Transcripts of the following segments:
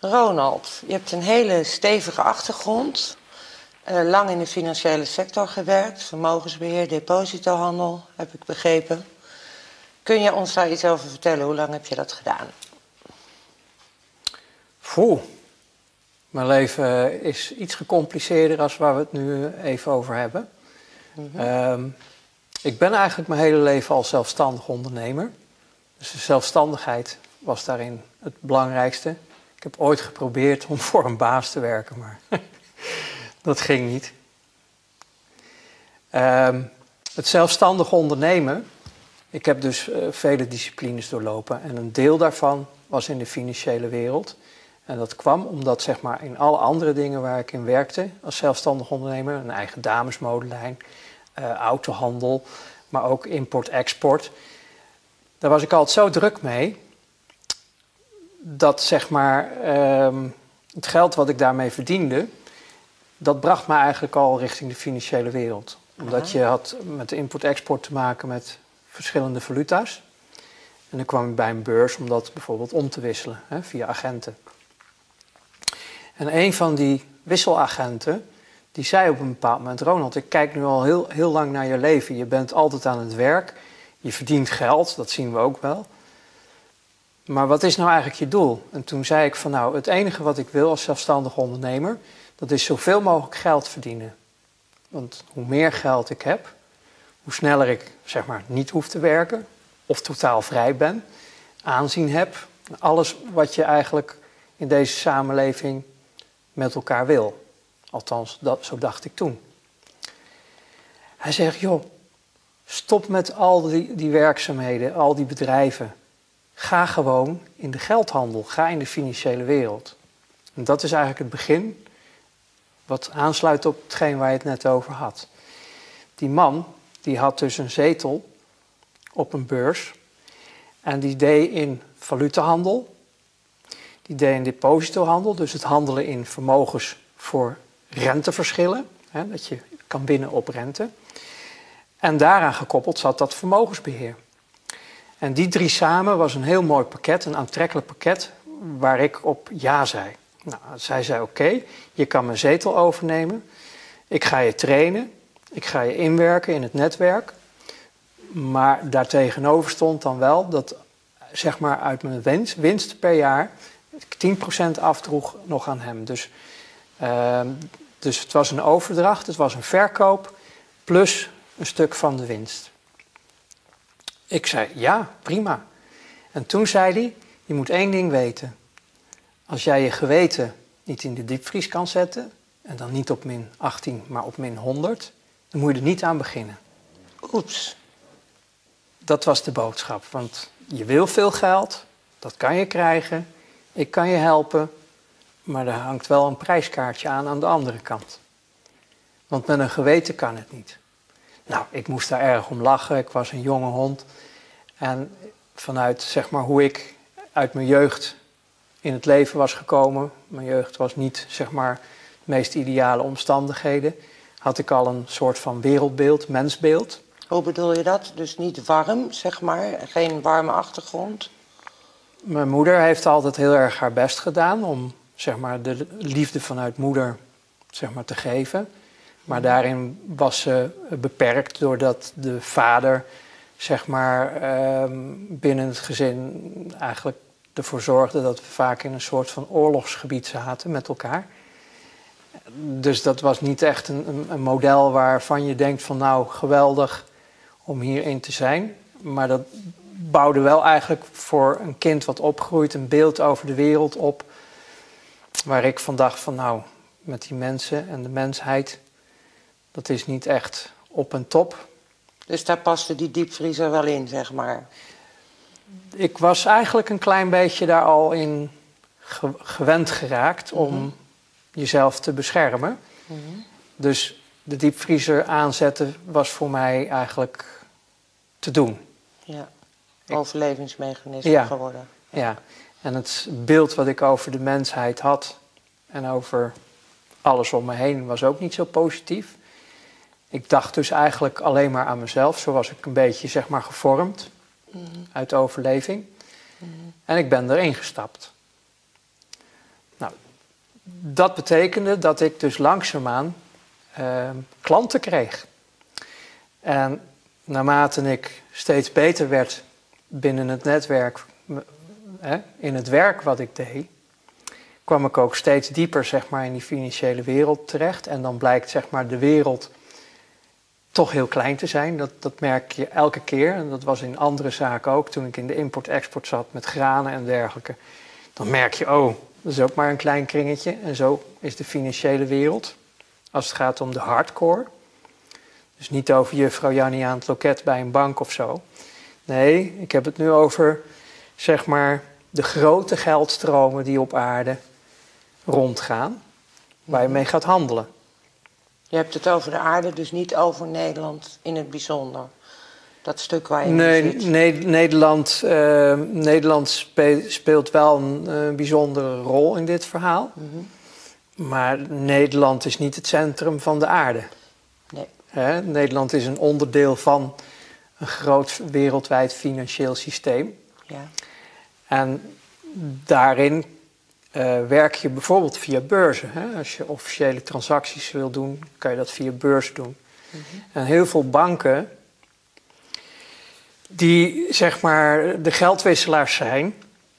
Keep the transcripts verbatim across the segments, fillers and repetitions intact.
Ronald, je hebt een hele stevige achtergrond. Uh, lang in de financiële sector gewerkt. Vermogensbeheer, depositohandel, heb ik begrepen. Kun je ons daar iets over vertellen? Hoe lang heb je dat gedaan? Oeh, mijn leven is iets gecompliceerder dan waar we het nu even over hebben. Mm-hmm. um, ik ben eigenlijk mijn hele leven al zelfstandig ondernemer. Dus de zelfstandigheid was daarin het belangrijkste. Ik heb ooit geprobeerd om voor een baas te werken, maar dat ging niet. Um, het zelfstandig ondernemen, ik heb dus uh, vele disciplines doorlopen en een deel daarvan was in de financiële wereld. En dat kwam omdat zeg maar, in alle andere dingen waar ik in werkte als zelfstandig ondernemer, een eigen damesmodelijn, uh, autohandel, maar ook import-export, daar was ik altijd zo druk mee dat zeg maar, um, het geld wat ik daarmee verdiende, dat bracht me eigenlijk al richting de financiële wereld. Omdat je had met de import-export te maken met verschillende valuta's. En dan kwam ik bij een beurs om dat bijvoorbeeld om te wisselen, hè, via agenten. En een van die wisselagenten, die zei op een bepaald moment: Ronald, ik kijk nu al heel, heel lang naar je leven. Je bent altijd aan het werk, je verdient geld, dat zien we ook wel. Maar wat is nou eigenlijk je doel? En toen zei ik van nou, het enige wat ik wil als zelfstandig ondernemer, dat is zoveel mogelijk geld verdienen. Want hoe meer geld ik heb, hoe sneller ik zeg maar niet hoef te werken of totaal vrij ben, aanzien heb, alles wat je eigenlijk in deze samenleving met elkaar wil. Althans, dat, zo dacht ik toen. Hij zegt, joh, stop met al die, die werkzaamheden, al die bedrijven. Ga gewoon in de geldhandel, ga in de financiële wereld. En dat is eigenlijk het begin, wat aansluit op hetgeen waar je het net over had. Die man, die had dus een zetel op een beurs en die deed in valutahandel, die deed in depositohandel, dus het handelen in vermogens voor renteverschillen, hè, dat je kan winnen op rente. En daaraan gekoppeld zat dat vermogensbeheer. En die drie samen was een heel mooi pakket, een aantrekkelijk pakket, waar ik op ja zei. Nou, zij zei oké, okay, je kan mijn zetel overnemen, ik ga je trainen, ik ga je inwerken in het netwerk. Maar daartegenover stond dan wel dat zeg maar uit mijn winst, winst per jaar ik tien procent afdroeg nog aan hem. Dus, uh, dus het was een overdracht, het was een verkoop plus een stuk van de winst. Ik zei ja, prima. En toen zei hij, je moet één ding weten. Als jij je geweten niet in de diepvries kan zetten, en dan niet op min achttien, maar op min honderd, dan moet je er niet aan beginnen. Oeps. Dat was de boodschap, want je wil veel geld, dat kan je krijgen, ik kan je helpen, maar er hangt wel een prijskaartje aan aan de andere kant. Want met een geweten kan het niet. Nou, ik moest daar erg om lachen, ik was een jonge hond. En vanuit zeg maar hoe ik uit mijn jeugd in het leven was gekomen, mijn jeugd was niet zeg maar de meest ideale omstandigheden, had ik al een soort van wereldbeeld, mensbeeld. Hoe bedoel je dat? Dus niet warm, zeg maar, geen warme achtergrond? Mijn moeder heeft altijd heel erg haar best gedaan om zeg maar de liefde vanuit moeder zeg maar te geven. Maar daarin was ze beperkt doordat de vader zeg maar binnen het gezin eigenlijk ervoor zorgde dat we vaak in een soort van oorlogsgebied zaten met elkaar. Dus dat was niet echt een, een model waarvan je denkt van nou geweldig om hierin te zijn. Maar dat bouwde wel eigenlijk voor een kind wat opgroeit een beeld over de wereld op. Waar ik van dacht van nou met die mensen en de mensheid, dat is niet echt op en top. Dus daar paste die diepvriezer wel in, zeg maar? Ik was eigenlijk een klein beetje daar al in ge- gewend geraakt om mm-hmm. jezelf te beschermen. Mm-hmm. Dus de diepvriezer aanzetten was voor mij eigenlijk te doen. Ja, overlevingsmechanisme ja, geworden. Ja. ja, en het beeld wat ik over de mensheid had en over alles om me heen was ook niet zo positief. Ik dacht dus eigenlijk alleen maar aan mezelf. Zo was ik een beetje zeg maar gevormd mm-hmm. uit overleving. Mm-hmm. En ik ben erin gestapt. Nou, dat betekende dat ik dus langzaamaan uh, klanten kreeg. En naarmate ik steeds beter werd binnen het netwerk, hè, in het werk wat ik deed, kwam ik ook steeds dieper zeg maar, in die financiële wereld terecht. En dan blijkt zeg maar, de wereld toch heel klein te zijn. Dat, dat merk je elke keer. En dat was in andere zaken ook. Toen ik in de import-export zat met granen en dergelijke. Dan merk je, oh, dat is ook maar een klein kringetje. En zo is de financiële wereld. Als het gaat om de hardcore. Dus niet over juffrouw Jannie aan het loket bij een bank of zo. Nee, ik heb het nu over, zeg maar, de grote geldstromen die op aarde rondgaan. Waar je mee gaat handelen. Je hebt het over de aarde, dus niet over Nederland in het bijzonder. Dat stuk waar je nee, in zit. Nee, Nederland, uh, Nederland speelt wel een uh, bijzondere rol in dit verhaal. Mm-hmm. Maar Nederland is niet het centrum van de aarde. Nee. He, Nederland is een onderdeel van een groot wereldwijd financieel systeem. Ja. En daarin uh, werk je bijvoorbeeld via beurzen. Hè? Als je officiële transacties wil doen, kan je dat via beurs doen. Mm-hmm. En heel veel banken die zeg maar de geldwisselaars zijn,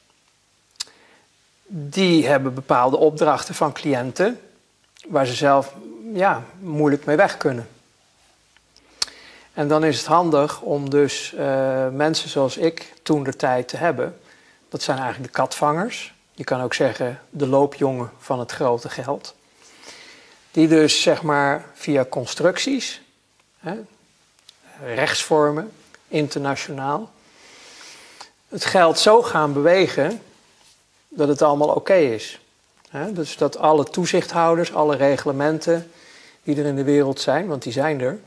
die hebben bepaalde opdrachten van cliënten waar ze zelf ja, moeilijk mee weg kunnen. En dan is het handig om dus uh, mensen zoals ik toen de tijd te hebben. Dat zijn eigenlijk de katvangers. Je kan ook zeggen de loopjongen van het grote geld. Die dus zeg maar via constructies, hè, rechtsvormen, internationaal, het geld zo gaan bewegen dat het allemaal oké okay is. Hè, dus dat alle toezichthouders, alle reglementen die er in de wereld zijn, want die zijn er,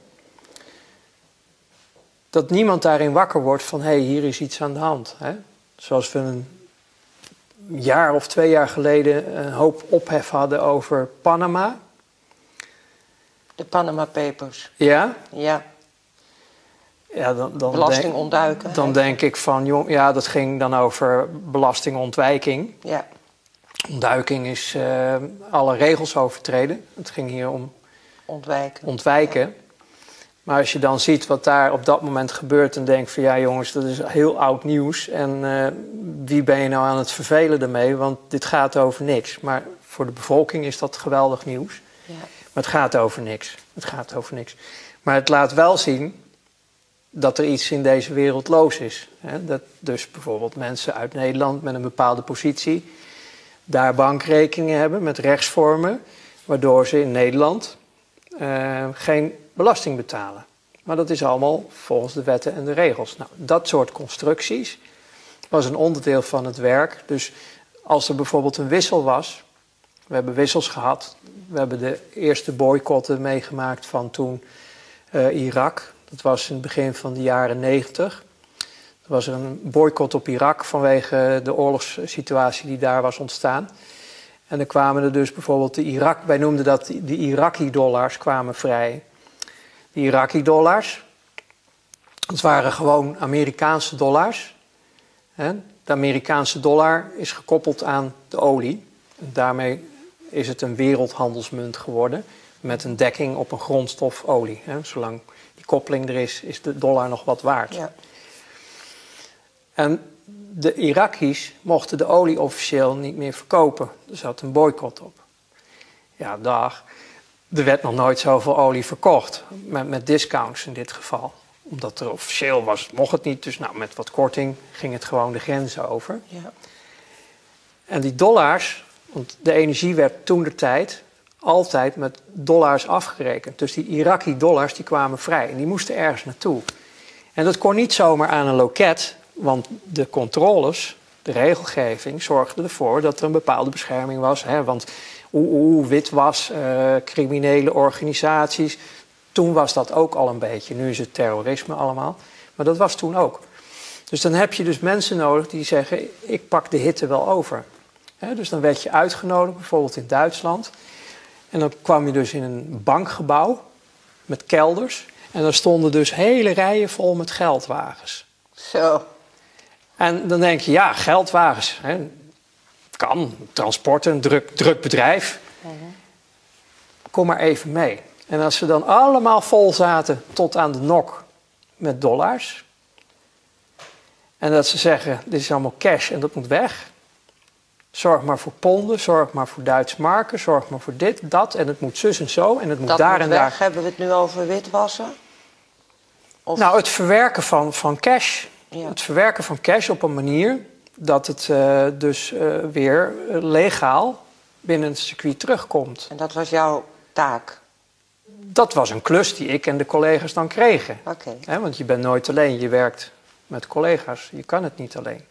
dat niemand daarin wakker wordt van, hé, hey, hier is iets aan de hand. Hè? Zoals we een jaar of twee jaar geleden een hoop ophef hadden over Panama. De Panama Papers. Ja? Ja. Ja, dan, dan belasting ontduiken. Denk, dan denk ik van, jong, ja, dat ging dan over belastingontwijking. Ja. Ontduiking is uh, alle regels overtreden. Het ging hier om ontwijken. ontwijken. Ja. Maar als je dan ziet wat daar op dat moment gebeurt en denkt van ja jongens, dat is heel oud nieuws. En uh, wie ben je nou aan het vervelen ermee? Want dit gaat over niks. Maar voor de bevolking is dat geweldig nieuws. Ja. Maar het gaat over niks. Het gaat over niks. Maar het laat wel zien dat er iets in deze wereld los is. Hè? Dat dus bijvoorbeeld mensen uit Nederland met een bepaalde positie daar bankrekeningen hebben met rechtsvormen, waardoor ze in Nederland uh, geen belasting betalen. Maar dat is allemaal volgens de wetten en de regels. Nou, dat soort constructies was een onderdeel van het werk. Dus als er bijvoorbeeld een wissel was, we hebben wissels gehad, we hebben de eerste boycotten meegemaakt van toen uh, Irak. Dat was in het begin van de jaren negentig. Er was een boycott op Irak vanwege de oorlogssituatie die daar was ontstaan. En dan kwamen er dus bijvoorbeeld de Irak, wij noemden dat de Iraki-dollars kwamen vrij. De Iraki-dollars, dat waren gewoon Amerikaanse dollars. De Amerikaanse dollar is gekoppeld aan de olie. En daarmee is het een wereldhandelsmunt geworden met een dekking op een grondstof olie. Zolang die koppeling er is, is de dollar nog wat waard. Ja. En de Iraki's mochten de olie officieel niet meer verkopen. Er zat een boycott op. Ja, dag. Er werd nog nooit zoveel olie verkocht. Met, met discounts in dit geval. Omdat er officieel was, mocht het niet. Dus nou, met wat korting ging het gewoon de grenzen over. Ja. En die dollars, want de energie werd toentertijd altijd met dollars afgerekend. Dus die Iraki-dollars die kwamen vrij. En die moesten ergens naartoe. En dat kon niet zomaar aan een loket. Want de controles, de regelgeving, zorgde ervoor dat er een bepaalde bescherming was. Hè? Want oeh, oeh, witwas, uh, criminele organisaties. Toen was dat ook al een beetje. Nu is het terrorisme allemaal. Maar dat was toen ook. Dus dan heb je dus mensen nodig die zeggen, ik pak de hitte wel over. Hè? Dus dan werd je uitgenodigd, bijvoorbeeld in Duitsland. En dan kwam je dus in een bankgebouw met kelders. En daar stonden dus hele rijen vol met geldwagens. Zo. En dan denk je, ja, geldwagens. Hè. kan, transport, een druk, druk bedrijf. Mm-hmm. Kom maar even mee. En als ze dan allemaal vol zaten tot aan de nok met dollars. En dat ze zeggen, dit is allemaal cash en dat moet weg. Zorg maar voor ponden, zorg maar voor Duitse marken, zorg maar voor dit, dat. En het moet zus en zo en het moet dat daar moet en weg. daar. Hebben we het nu over witwassen? Of... Nou, het verwerken van, van cash. Ja. Het verwerken van cash op een manier dat het uh, dus uh, weer legaal binnen het circuit terugkomt. En dat was jouw taak? Dat was een klus die ik en de collega's dan kregen. Oké. He, want je bent nooit alleen, je werkt met collega's. Je kan het niet alleen.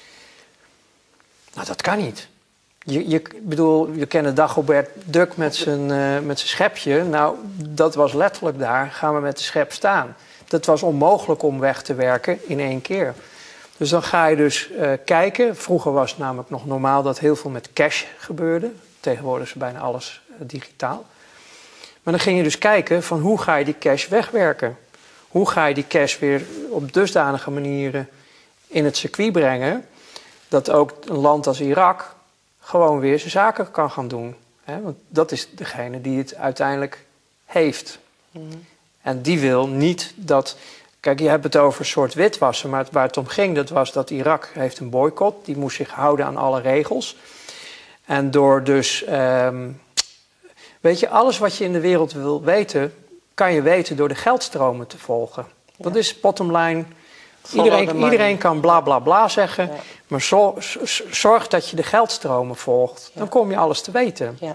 Nou, dat kan niet. Je, je, bedoel, je kent Dagobert Duck met zijn, uh, met zijn schepje. Nou, dat was letterlijk daar. Gaan we met de schep staan. Dat was onmogelijk om weg te werken in één keer. Dus dan ga je dus uh, kijken. Vroeger was het namelijk nog normaal dat heel veel met cash gebeurde. Tegenwoordig is bijna alles uh, digitaal. Maar dan ging je dus kijken van hoe ga je die cash wegwerken? Hoe ga je die cash weer op dusdanige manieren in het circuit brengen... dat ook een land als Irak gewoon weer zijn zaken kan gaan doen. Hè? Want dat is degene die het uiteindelijk heeft. Mm-hmm. En die wil niet dat... Kijk, je hebt het over een soort witwassen, maar waar het om ging... dat was dat Irak heeft een boycott. Die moest zich houden aan alle regels. En door dus... Um, weet je, alles wat je in de wereld wil weten... kan je weten door de geldstromen te volgen. Ja. Dat is bottom line... Iedereen, iedereen kan bla bla bla zeggen, ja. maar zo, zorg dat je de geldstromen volgt. Ja. Dan kom je alles te weten. Ja.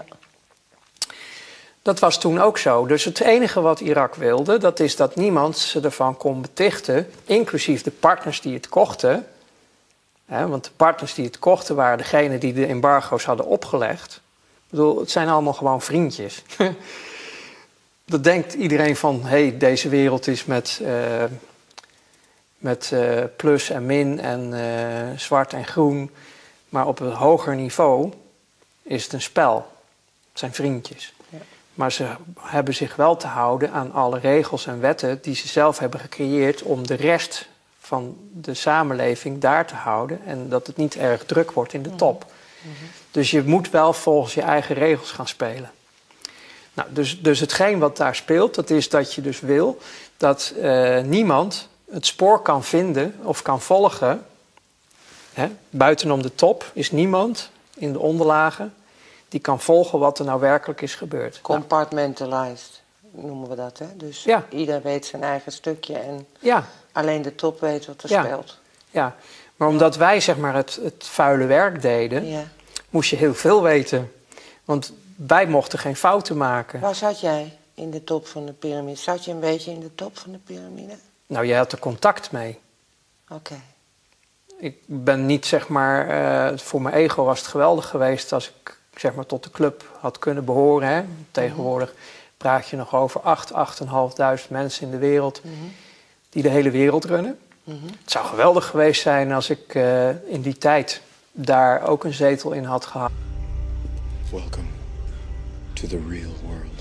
Dat was toen ook zo. Dus het enige wat Irak wilde, dat is dat niemand ze ervan kon betichten, inclusief de partners die het kochten. Hè, want de partners die het kochten waren degenen die de embargo's hadden opgelegd. Ik bedoel, het zijn allemaal gewoon vriendjes. Dat denkt iedereen van, hé, hey, deze wereld is met... Uh, Met uh, plus en min en uh, zwart en groen. Maar op een hoger niveau is het een spel. Het zijn vriendjes. Ja. Maar ze hebben zich wel te houden aan alle regels en wetten... die ze zelf hebben gecreëerd om de rest van de samenleving daar te houden... en dat het niet erg druk wordt in de top. Mm-hmm. Dus je moet wel volgens je eigen regels gaan spelen. Nou, dus, dus hetgeen wat daar speelt, dat is dat je dus wil... dat uh, niemand... het spoor kan vinden of kan volgen. Hè, buitenom de top is niemand in de onderlagen die kan volgen wat er nou werkelijk is gebeurd. Compartmentalized noemen we dat, hè? Dus ja. ieder weet zijn eigen stukje en ja. alleen de top weet wat er ja. speelt. Ja, maar omdat wij zeg maar het, het vuile werk deden, ja. moest je heel veel weten. Want wij mochten geen fouten maken. Waar zat jij in de top van de piramide? Zat je een beetje in de top van de piramide? Nou, jij had er contact mee. Oké. Okay. Ik ben niet, zeg maar... Uh, voor mijn ego was het geweldig geweest... als ik, zeg maar, tot de club had kunnen behoren. Hè. Tegenwoordig mm-hmm. praat je nog over acht, acht en half duizend mensen in de wereld... Mm-hmm. die de hele wereld runnen. Mm-hmm. Het zou geweldig geweest zijn als ik uh, in die tijd... daar ook een zetel in had gehad. Welcome to the real world.